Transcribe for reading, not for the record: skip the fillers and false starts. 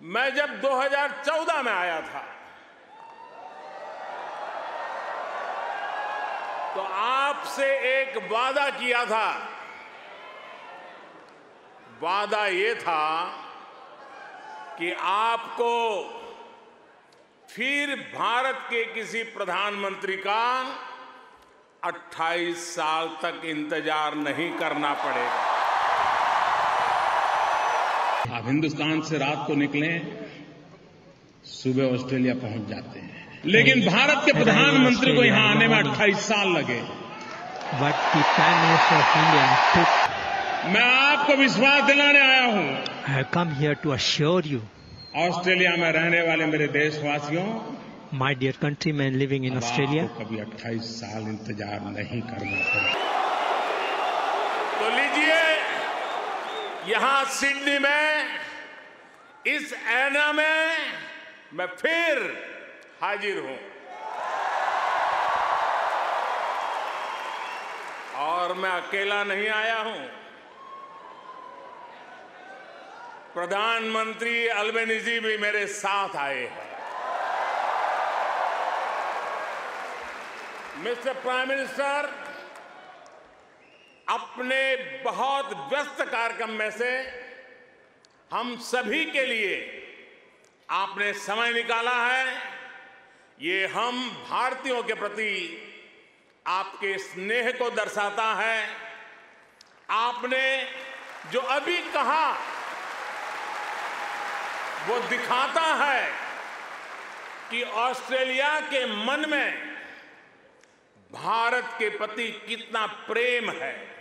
मैं जब 2014 में आया था तो आपसे एक वादा किया था। वादा ये था कि आपको फिर भारत के किसी प्रधानमंत्री का 28 साल तक इंतजार नहीं करना पड़ेगा। आप हिंदुस्तान से रात को निकलें, सुबह ऑस्ट्रेलिया पहुंच जाते हैं, लेकिन भारत के प्रधानमंत्री को यहां आने में 28 साल लगे। मैं आपको विश्वास दिलाने आया हूं। I have come here to assure you, Australia में रहने वाले मेरे देशवासियों, my dear countrymen living in Australia, आपको कभी 28 साल इंतजार नहीं करना पड़ेगा। तो लीजिए, यहां सिडनी में इस ऐना में मैं फिर हाजिर हूं और मैं अकेला नहीं आया हूं। प्रधानमंत्री अल्बेनीज़ी भी मेरे साथ आए हैं। मिस्टर प्राइम मिनिस्टर, अपने बहुत व्यस्त कार्यक्रम में से हम सभी के लिए आपने समय निकाला है। ये हम भारतीयों के प्रति आपके स्नेह को दर्शाता है। आपने जो अभी कहा वो दिखाता है कि ऑस्ट्रेलिया के मन में भारत के प्रति कितना प्रेम है।